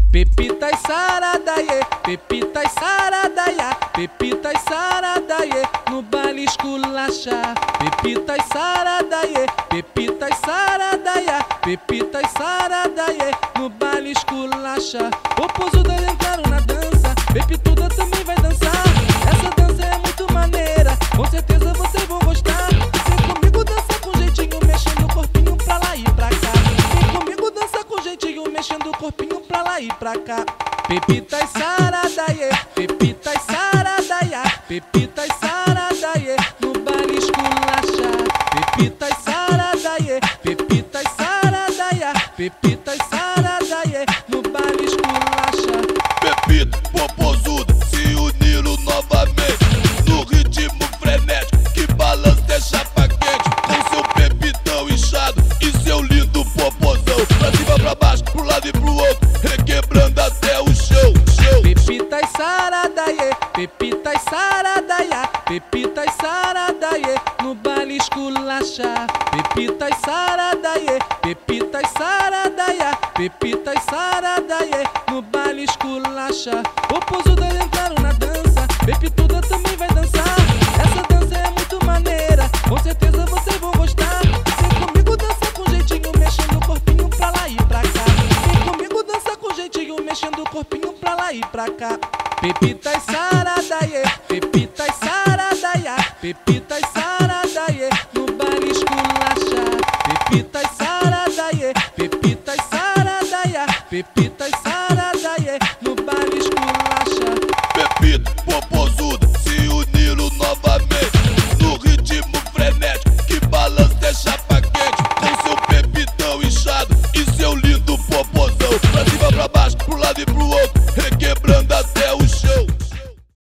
Pepitas saradaie, pepitas saradaia, pepitas saradaie, no baile esculacha. Pepitas saradaie, pepitas saradaia, pepitas saradaie, no baile esculacha. O Posuda entraram na dança, Pepituda também vai dançar. Essa dança é muito maneira, com certeza vocês vão gostar. Vem comigo dançar com jeitinho, mexendo o corpinho pra lá e pra cá. Vem comigo dançar com jeitinho, mexendo o corpinho pra lá e pra cá. Pepitas saradaie, pepitas saradaia, pepitas saradaie, no baile esculacha. Pepitas saradaie, pepitas saradaia, pepitas saradaie, no baile esculacha. Pepita, Popozuda se uniram novamente no ritmo frenético que balança é chapa quente. Com seu pepitão inchado e seu lindo popozão, pra cima, pra baixo, pro lado e pro outro, requebrando até o chão. Pepitas saradaie, pepitas saradaia, pepitas saradaie, no baile esculacha. Pepitas saradaie, pepitas saradaia, pepitas saradaie, no baile esculacha. O Posuda entraram na dança, Pepituda também vai dançar. Essa dança é muito maneira, com certeza vocês vão gostar. Vem comigo dançar com jeitinho, mexendo o corpinho pra lá e pra cá. Vem comigo dançar com jeitinho, mexendo o corpinho pra lá e pra cá. Pepitas saradaie, pepitas saradaia, pepitas saradaie, no baile esculacha. Pepitas saradaie, pepitas saradaia, pepitas saradaie, no baile esculacha. Pepita, Popozuda se uniram novamente no ritmo frenético que balança é chapa quente. Com seu pepitão inchado e seu lindo popozão, pra cima, pra baixo, pro lado e pro outro,